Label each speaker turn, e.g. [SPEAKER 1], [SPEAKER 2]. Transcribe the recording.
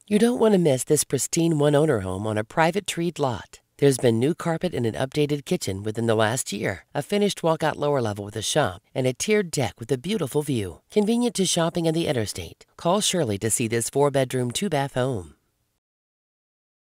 [SPEAKER 1] You don't want to miss this pristine one-owner home on a private treed lot. There's been new carpet and an updated kitchen within the last year, a finished walkout lower level with a shop, and a tiered deck with a beautiful view. Convenient to shopping and the interstate. Call Shirley to see this 4-bedroom, 2-bath home.